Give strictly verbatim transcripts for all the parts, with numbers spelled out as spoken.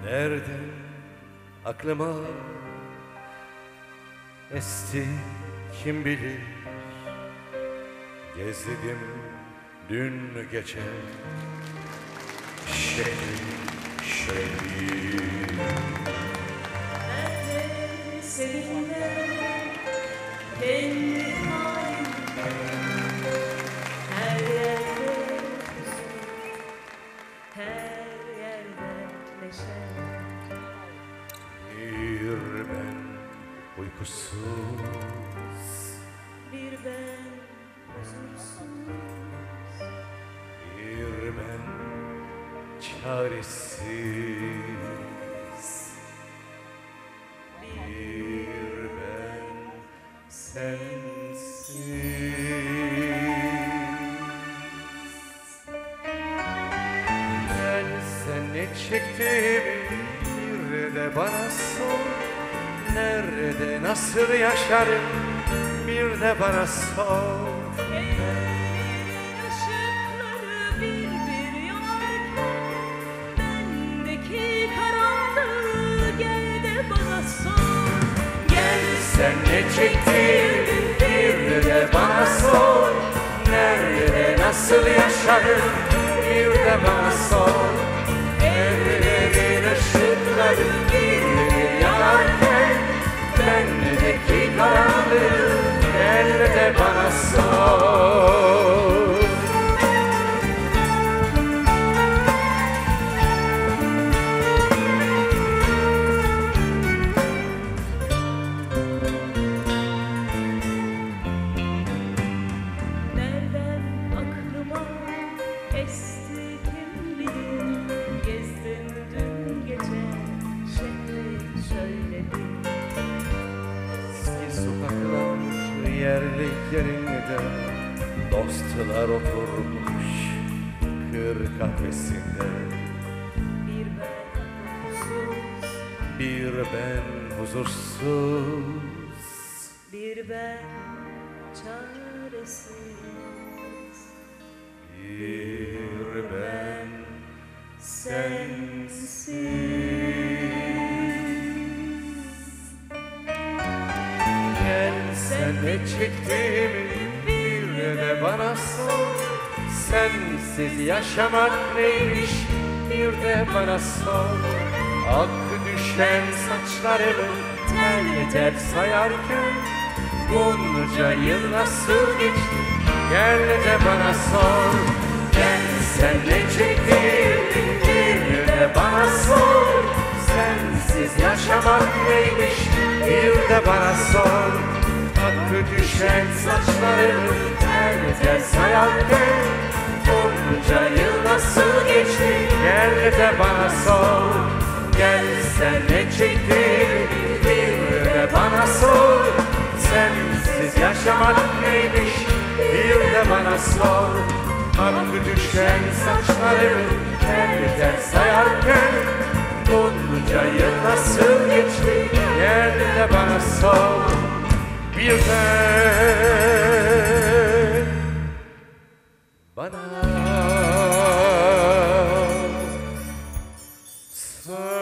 Nereden aklıma esti kim bilir. Gezdim dün gece şehir şehir. Nerede seninle kendi halimde, her yerde huzur, her yerde neşe. Bir ben uykusuz, bir ben huzursuz, bir ben çaresiz, bir ben sensiz. Gelse ne çektiğimi bir de bana sor. Nerede nasıl yaşarım bir de bana sor. Evlerin ışıkları bir bir yanarken, bendeki karanlığı gel de bana sor. Gel sen ne çektiğimi bir de bana sor. Nerede nasıl yaşarım bir de bana sor. Evlerin ışıkları bir bir yanarken, bendeki karanlığı gel de bana sor. Nereden aklıma esti kim bilir. Gezdim dün gece şehri söyledim. Eski sokaklar yerli yerinde, dostlar oturmuş kır kahvesinde. Bir ben huzursuz, Bir ben huzursuz, bir ben çaresiz, bir ben sensiz. Gel sen ne çektiğimi bir de bana sor. Sensiz yaşamak neymiş bir de bana sor. Ak düşen saçlarımı tel tel sayarken, bunca yıl nasıl geçti gel de bana sor. Gel sen ne çektiğimi bir de bana sor. Sensiz yaşamak neymiş bir de bana sor. Akı düşen saçlarımı tel tel sayarken, bunca yıl nasıl geçti gel de bana sor. Gel sen ne çektiğimi bir de bana sor. Sensiz yaşamak neymiş bir de bana sor. Akı düşen saçlarımı tel tel sayarken, bunca yıl nasıl geçti gel de bana sor. Bir de bana sor.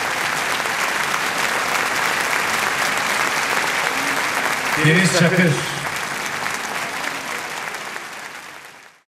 Deniz Çakır.